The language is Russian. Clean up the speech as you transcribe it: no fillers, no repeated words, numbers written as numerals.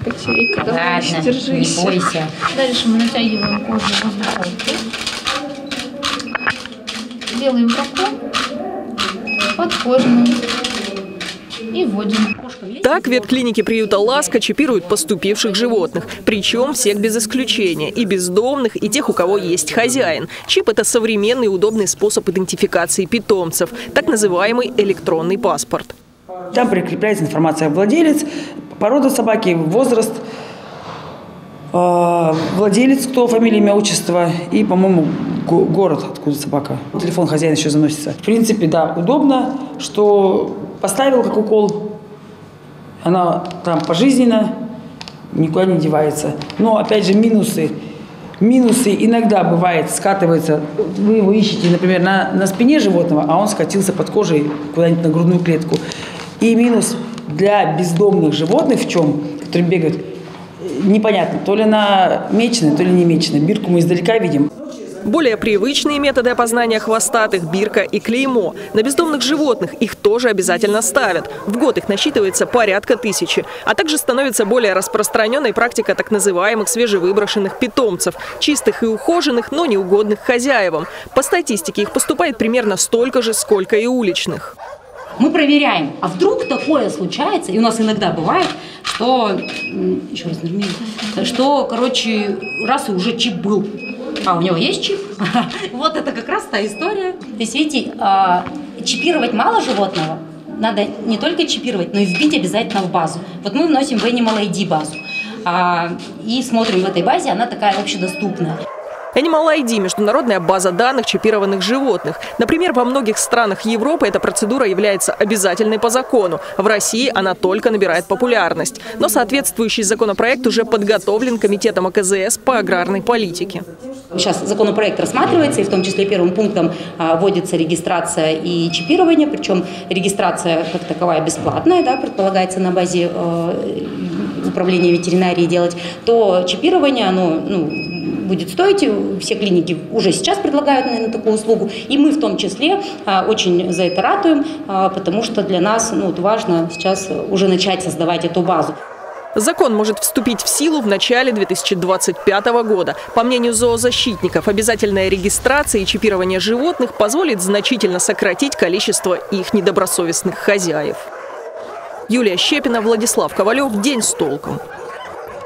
Почерейка, давай, держись. Не бойся. Дальше мы натягиваем кожу возле холки. Делаем прокол под кожным и вводим. Так в ветклинике приюта «Ласка» чипируют поступивших животных. Причем всех без исключения. И бездомных, и тех, у кого есть хозяин. Чип – это современный удобный способ идентификации питомцев. Так называемый электронный паспорт. Там прикрепляется информация: владелец, порода собаки, возраст, владелец, кто, фамилия, имя, отчество и, по-моему, город, откуда собака. Телефон хозяина еще заносится. В принципе, да, удобно, что поставил как укол, она там пожизненно, никуда не девается. Но, опять же, минусы. Минусы иногда бывает, скатывается, вы его ищете, например, на спине животного, а он скатился под кожей куда-нибудь на грудную клетку. И минус для бездомных животных в чем, которые бегают, непонятно, то ли она меченая, то ли не меченая. Бирку мы издалека видим. Более привычные методы опознания хвостатых – бирка и клеймо. На бездомных животных их тоже обязательно ставят. В год их насчитывается порядка 1000. А также становится более распространенной практика так называемых свежевыброшенных питомцев. Чистых и ухоженных, но неугодных хозяевам. По статистике их поступает примерно столько же, сколько и уличных. Мы проверяем, а вдруг такое случается, и у нас иногда бывает, что, еще раз нажми, что, короче, раз и уже чип был. А у него есть чип? Вот это как раз та история. То есть, видите, чипировать мало животного, надо не только чипировать, но и вбить обязательно в базу. Вот мы вносим в Animal ID базу и смотрим в этой базе, она такая общедоступная. Animal ID – международная база данных чипированных животных. Например, во многих странах Европы эта процедура является обязательной по закону. В России она только набирает популярность. Но соответствующий законопроект уже подготовлен Комитетом АКЗС по аграрной политике. Сейчас законопроект рассматривается, и в том числе первым пунктом вводится регистрация и чипирование. Причем регистрация как таковая бесплатная, да, предполагается на базе управления ветеринарии делать. То чипирование, оно будет стоить. Все клиники уже сейчас предлагают, наверное, такую услугу. И мы в том числе очень за это ратуем, потому что для нас важно сейчас уже начать создавать эту базу. Закон может вступить в силу в начале 2025 года. По мнению зоозащитников, обязательная регистрация и чипирование животных позволит значительно сократить количество их недобросовестных хозяев. Юлия Щепина, Владислав Ковалев. День с толком.